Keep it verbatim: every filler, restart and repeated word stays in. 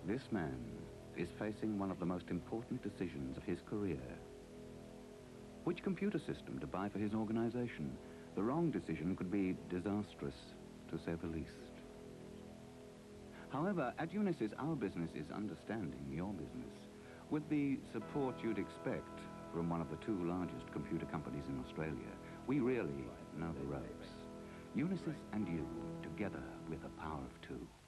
This man is facing one of the most important decisions of his career. Which computer system to buy for his organization? The wrong decision could be disastrous, to say the least. However, at Unisys, our business is understanding your business, with the support you'd expect from one of the two largest computer companies in Australia. We really know the ropes. Unisys and you, together with the power of two.